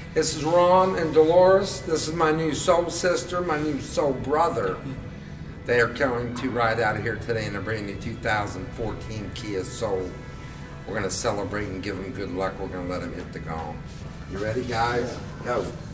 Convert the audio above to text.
This is Ron and Delores. This is my new soul sister, my new soul brother. They are going to ride out of here today in a brand new 2014 Kia Soul. We're going to celebrate and give them good luck. We're going to let them hit the gong. You ready, guys? Go.